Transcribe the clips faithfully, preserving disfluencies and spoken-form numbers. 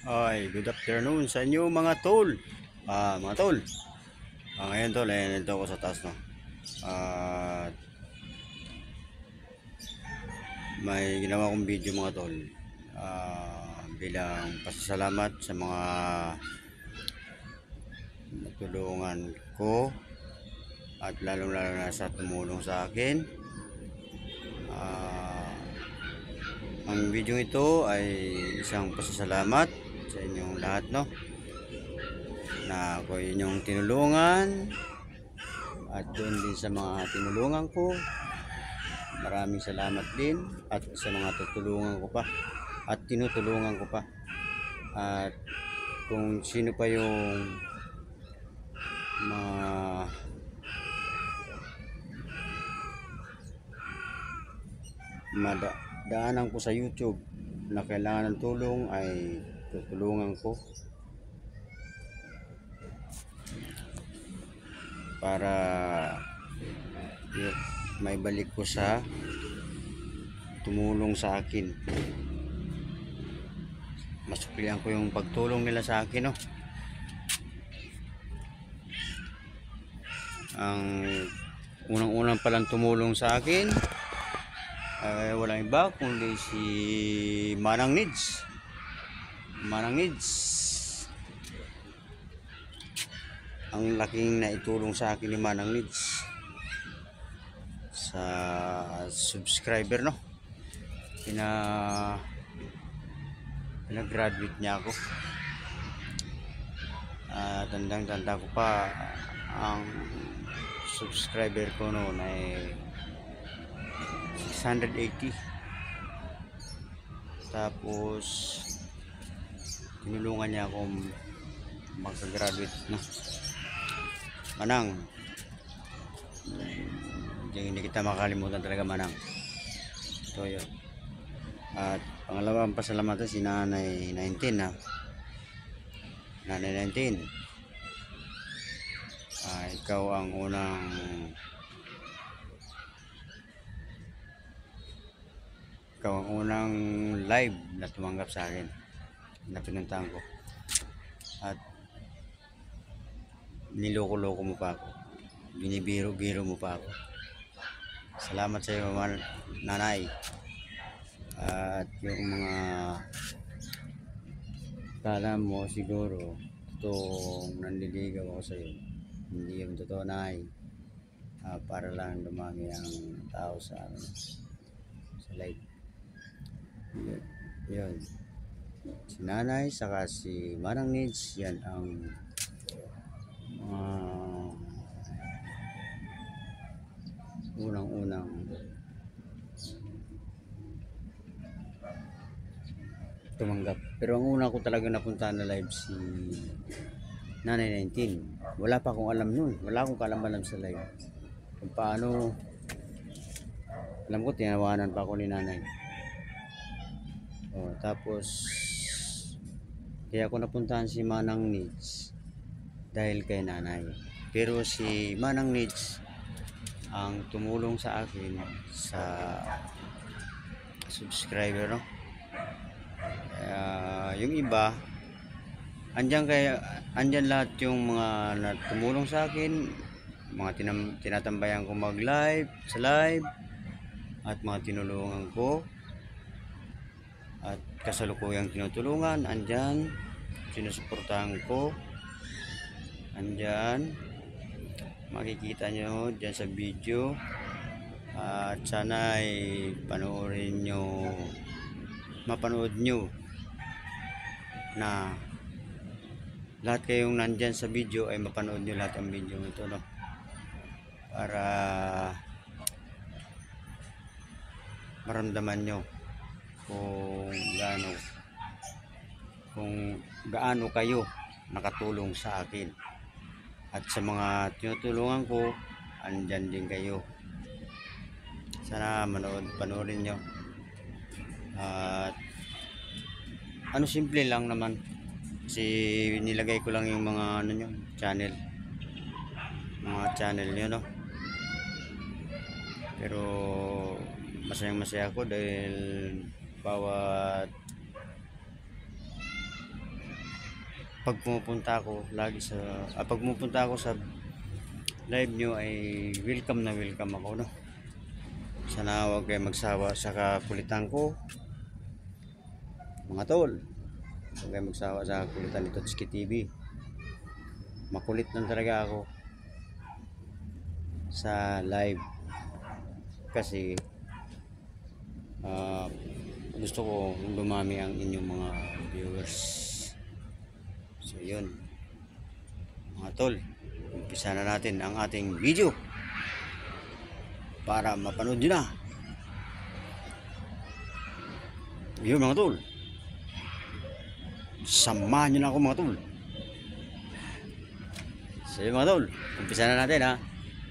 Hi, good afternoon sa inyo mga tol. Ah, mga tol. Ah, ngayon tol, eh, nandito ako sa taas no. Ah, may ginawa kong video mga tol. Ah, bilang pasasalamat sa mga natulungan ko at lalong-lalo na sa tumulong sa akin. Ah, ang video ito ay isang pasasalamat sa inyong lahat no, na ako inyong tinulungan at doon din sa mga tinulungan ko. Maraming salamat din at sa mga tutulungan ko pa at tinutulungan ko pa. At kung sino pa yung mga madaanan ko sa YouTube na kailangan ng tulong ay tutulungan ko para may balik ko sa tumulong sa akin. Masuklihan ko yung pagtulong nila sa akin no. Ang unang-unang palang tumulong sa akin ay walang iba kundi si Manang Nids. Manang Nids. Ang laking naitulong sa akin ni Manang Nids sa subscriber no. Pina Pina-graduate niya ako. Uh, tandang-tanda ko pa ang subscriber ko noon ay six hundred eighty. Tapos tinulungan niya akong magka-graduate na. Manang, hindi kita makalimutan talaga Manang. Ito yun. At pangalawang pasalamatan si Nanay nineteen na. Nanay nineteen. Ah, ikaw ang unang ikaw ang unang live na tumanggap sa akin na pinuntahan ko at niloko-loko mo pa ako, binibiro-biro mo pa ako. Salamat sa iyo Nanay. At yung mga kala mo siguro totoong nanliligaw ako sa iyo, hindi yung totoo Nay. Uh, para lang dumami ang tao sa ano, sa live. Yun, yun. Si Nanay saka si Manang Nids, yan ang uh, unang-unang tumanggap. Pero ang una ko talaga napuntahan na live si Nanay nineteen. Wala pa akong alam nun. Wala akong kaalam-alam sa live. Kung paano, alam ko tinawanan pa ako ni Nanay. Oh, tapos kaya ako napuntahan si Manang Nids dahil kay Nanay. Pero si Manang Nids ang tumulong sa akin sa subscriber no. Kaya yung iba andyan kaya andyan lahat yung mga tumulong sa akin, mga tinam, tinatambayan ko mag live sa live at mga tinulungan ko at kasalukuyang tinutulungan andyan, sinusuportahan ko andyan, makikita nyo dyan sa video. At sana ay panoorin nyo, mapanood nyo na lahat kayong nandyan sa video ay mapanood nyo lahat ang video ito no, para maramdaman nyo kung gaano kung gaano kayo nakatulong sa akin. At sa mga tinutulungan ko andyan din kayo. Sana manood, panoorin nyo. At ano, simple lang naman kasi nilagay ko lang yung mga ano nyo, channel, mga channel nyo no. Pero masayang masaya ako dahil bawat pag pumupunta ako lagi sa ah, pag pumupunta ako sa live nyo ay welcome na welcome ako, no. Sana huwag kayo magsawa sa kakulitan ko, mga tol. Huwag kayo magsawa sa kakulitan ni Totski T V. Makulit lang talaga ako sa live kasi uh, gusto ko dumami ang inyong mga viewers. So yun, mga tol, umpisa na natin ang ating video para mapanood nyo na. Yun mga tol, samahan nyo na ako mga tol. So yun mga tol, umpisa na natin ha.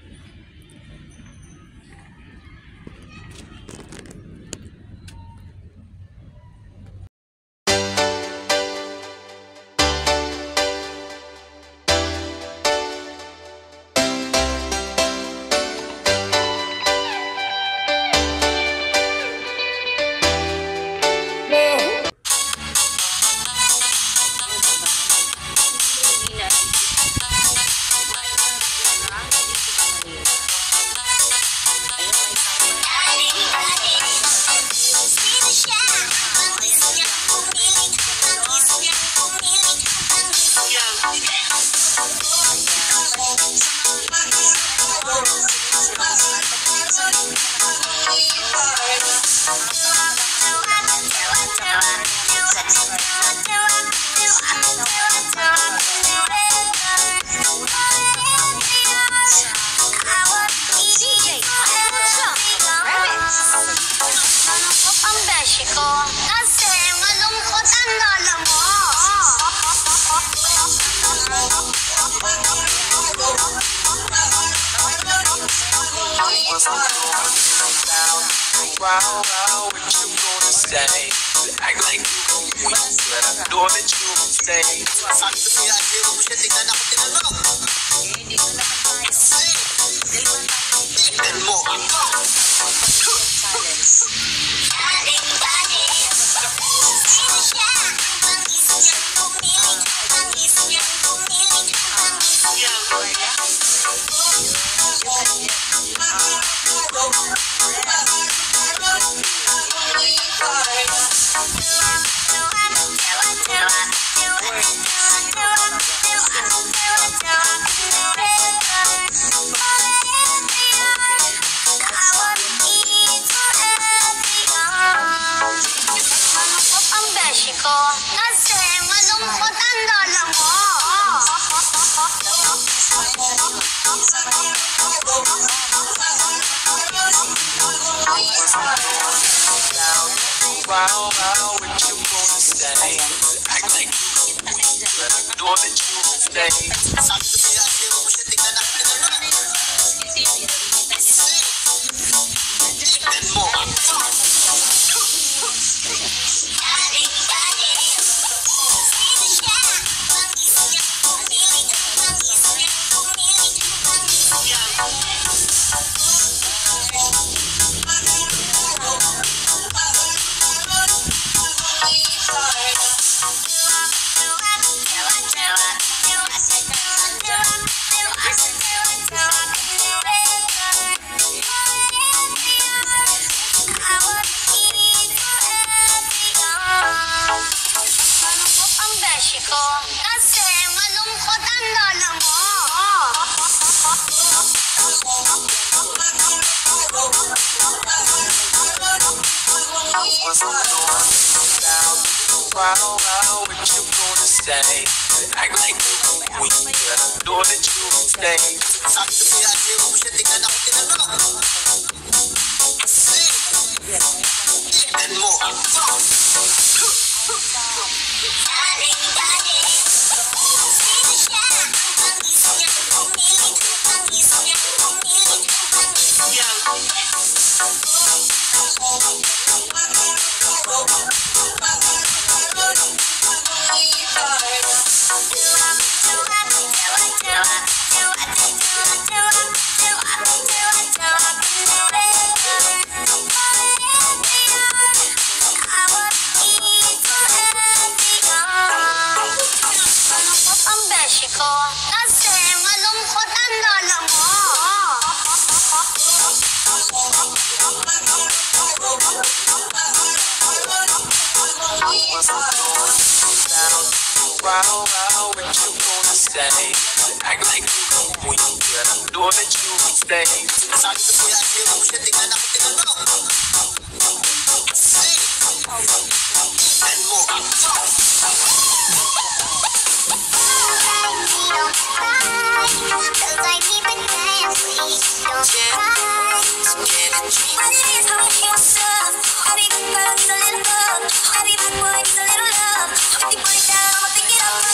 Wow, wow, what you gonna say? Act like you queen, but I know that you will stay. Sabi ko siya, ayaw mo siya, tignan ako tinanong. Tignan mo. Kasi malungkot ang lola mo. Wow, wow, what you gonna say? Act like you queen, but I know that you will stay. Sabi ko siya, ayaw mo siya, tignan ako tinanong. Tignan mo. Kasi malungkot ang lola mo. Wow, wow, what you gonna say? Act like you queen, but I know that you will stay. Sabi ko siya, ayaw mo siya, tignan ako tinanong. Tignan mo. I would eat forever. wow, wow, what you gonna say? Act like you gon' win, but I know that you will stay. Sabi ko sa'yo, ay hero mo siya, tingnan ako, tingnan mo. Say, and more. Don't cry, 'cause I keep it damn sweet. Don't cry. Get it, What it is, how I feel myself. Every good girl needs a little love. Every bad boy needs a little love. If you put it down, I'ma pick it up.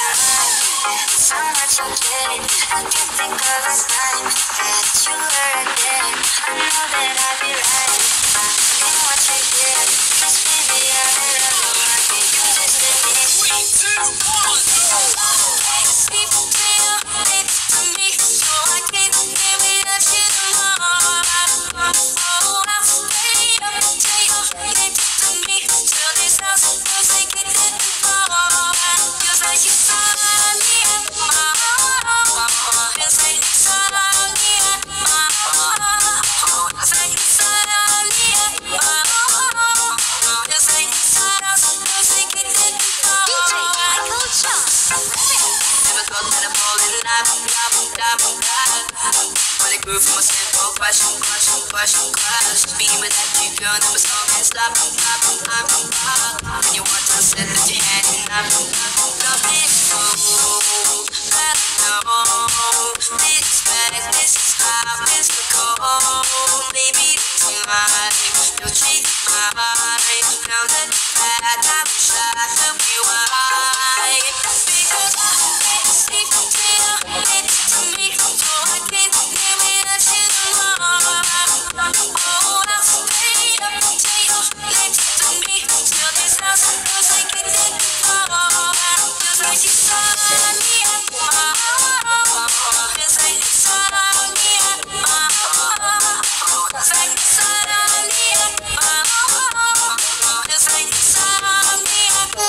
So much again. I can't think of a time that you were again. I know that I'd be right. In what you did, 'cause baby I love you. I think you just did it. three, two, one, Sleep till next to me, so I can't give it up to the morning. Oh, I'll stay up till you're next to me, till this house feels like it did before. Feels like you saw me at my heart. Feels like you saw me at my heart. Feels like you saw me at my heart. Feels like you saw feels like it did before. D J Michael Johnson. never thought that I'm falling in love, love, love, love. When I grew from a simple question, question, question, question. Being without you, girl, never saw me stop, stop, stop, stop. And you want to say that you had enough, enough, love it, oh. I know this bad, this is how this will go. Maybe tonight you'll treat my mind. Now that bad, I'm shy to be wide. Because I can't sleep till next to me, so I can't give it up to the morning. Oh, I'll stay up till you're next to me, till this house feels like it did before. Feels like you saw me at my heart. Feels like you saw me at my heart. Feels like you saw me at my heart. Feels like you saw me at my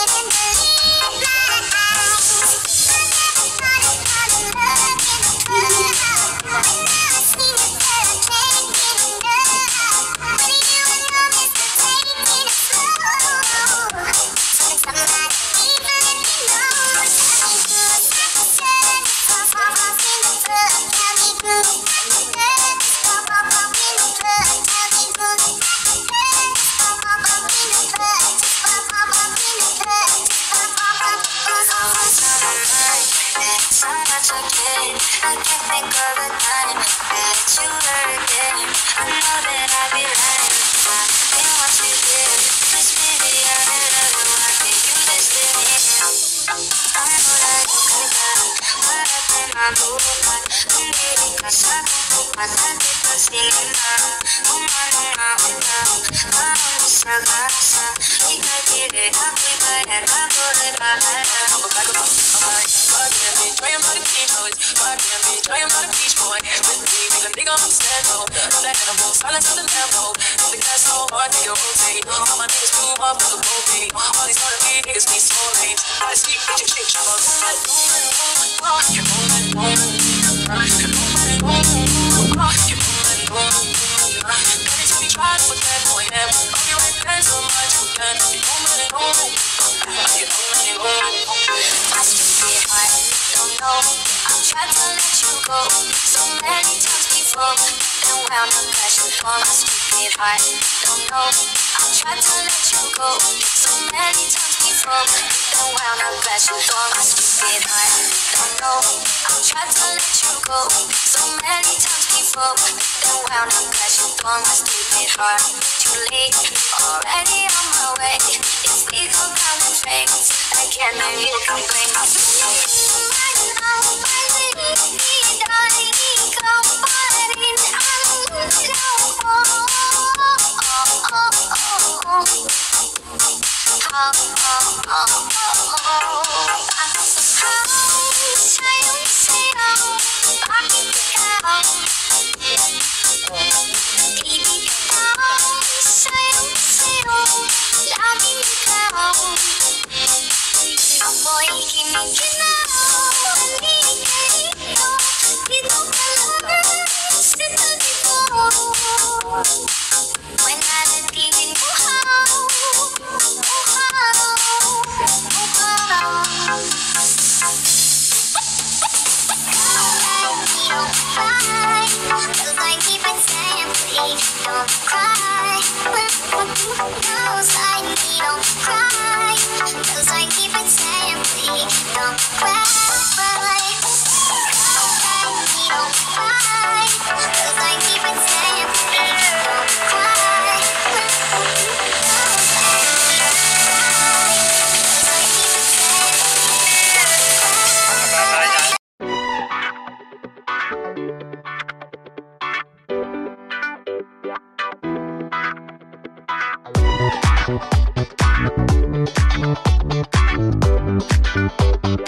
So much again, I can't think of a time that you were again. I know that I'd be right in what you did. 'Cause baby I love you, I think you just did it. I know that you could have, but I cannot do it. Baby, 'cause I don't do my life, it's singing now. Uma, uma, uma, vamos sa, sa. Ikagire, akibaya, kakore, bahaya. Trying by the keyboard, my damn bitch, trying by the beach boy. With me, make a nigga understand, though. Know that animal, silence of the lambo. Know the gas so hard, they rotate. All my niggas blew up like a movie. All these other big niggas be so late. I speak with your chick, I'm a moving, moving, moving. You're moving, moving. You're moving, moving. You're moving, moving. Every time you try to put that boy in, I'll be right there so much you can. You're moving, moving. You're moving, moving. My stupid heart, don't know. I've tried to let you go so many times before. Then wound up crashing for my stupid heart, don't know. I've tried to let you go so many times before. Then wound up crashing for my stupid heart, don't know. I've tried to let you go so many times before. Then wound up crashing for my stupid heart. Too late, already on my way. It's legal counting trains. I can't make you complain. Ako'y kinikinaw, dito, dito ka lang, sa tabi ko. Wala na tingin ko, uhaw, uhaw, uhaw. don't cry. Knows like me, don't cry. Cause I keep it saying, please don't cry. Knows like me, don't cry. Cause I keep it saying, please don't cry. Knows like me, don't cry. Cause I keep it saying, please don't cry. Thank you.